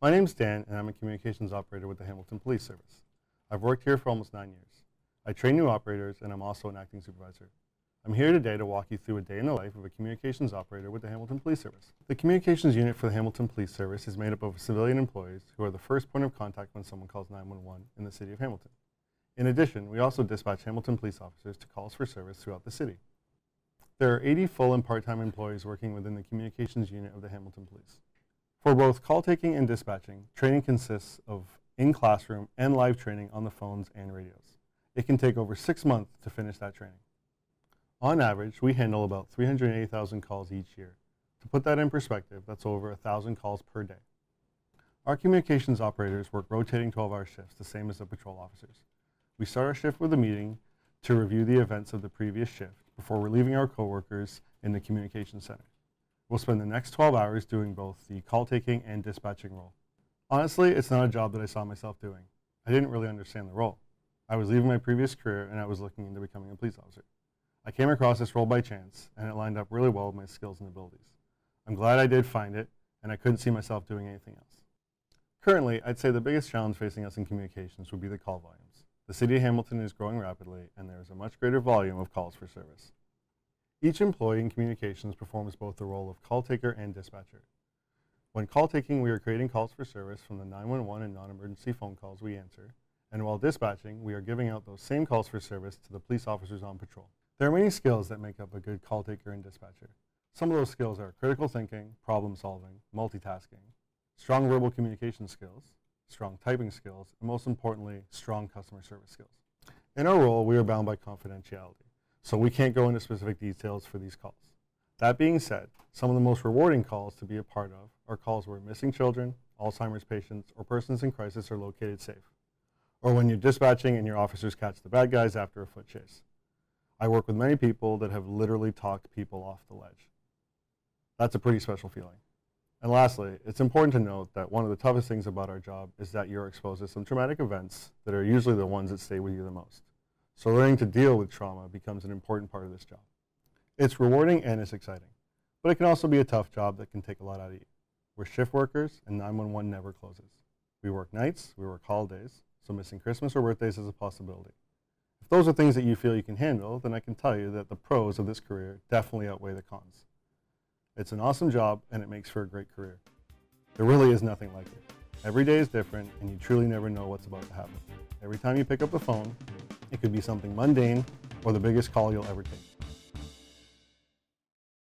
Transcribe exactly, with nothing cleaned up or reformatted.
My name's Dan, and I'm a communications operator with the Hamilton Police Service. I've worked here for almost nine years. I train new operators, and I'm also an acting supervisor. I'm here today to walk you through a day in the life of a communications operator with the Hamilton Police Service. The communications unit for the Hamilton Police Service is made up of civilian employees who are the first point of contact when someone calls nine one one in the city of Hamilton. In addition, we also dispatch Hamilton police officers to calls for service throughout the city. There are eighty full and part-time employees working within the communications unit of the Hamilton Police. For both call taking and dispatching, training consists of in-classroom and live training on the phones and radios. It can take over six months to finish that training. On average, we handle about three hundred eighty thousand calls each year. To put that in perspective, that's over one thousand calls per day. Our communications operators work rotating twelve hour shifts, the same as the patrol officers. We start our shift with a meeting to review the events of the previous shift before relieving our coworkers in the communications center. We'll spend the next twelve hours doing both the call taking and dispatching role. Honestly, it's not a job that I saw myself doing. I didn't really understand the role. I was leaving my previous career and I was looking into becoming a police officer. I came across this role by chance and it lined up really well with my skills and abilities. I'm glad I did find it, and I couldn't see myself doing anything else. Currently, I'd say the biggest challenge facing us in communications would be the call volumes. The city of Hamilton is growing rapidly and there is a much greater volume of calls for service. Each employee in communications performs both the role of call taker and dispatcher. When call taking, we are creating calls for service from the nine one one and non-emergency phone calls we answer, and while dispatching, we are giving out those same calls for service to the police officers on patrol. There are many skills that make up a good call taker and dispatcher. Some of those skills are critical thinking, problem solving, multitasking, strong verbal communication skills, strong typing skills, and most importantly, strong customer service skills. In our role, we are bound by confidentiality, so we can't go into specific details for these calls. That being said, some of the most rewarding calls to be a part of are calls where missing children, Alzheimer's patients, or persons in crisis are located safe, or when you're dispatching and your officers catch the bad guys after a foot chase. I work with many people that have literally talked people off the ledge. That's a pretty special feeling. And lastly, it's important to note that one of the toughest things about our job is that you're exposed to some traumatic events that are usually the ones that stay with you the most. So learning to deal with trauma becomes an important part of this job. It's rewarding and it's exciting, but it can also be a tough job that can take a lot out of you. We're shift workers and nine one one never closes. We work nights, we work holidays, so missing Christmas or birthdays is a possibility. If those are things that you feel you can handle, then I can tell you that the pros of this career definitely outweigh the cons. It's an awesome job and it makes for a great career. There really is nothing like it. Every day is different and you truly never know what's about to happen. Every time you pick up the phone, it could be something mundane or the biggest call you'll ever take.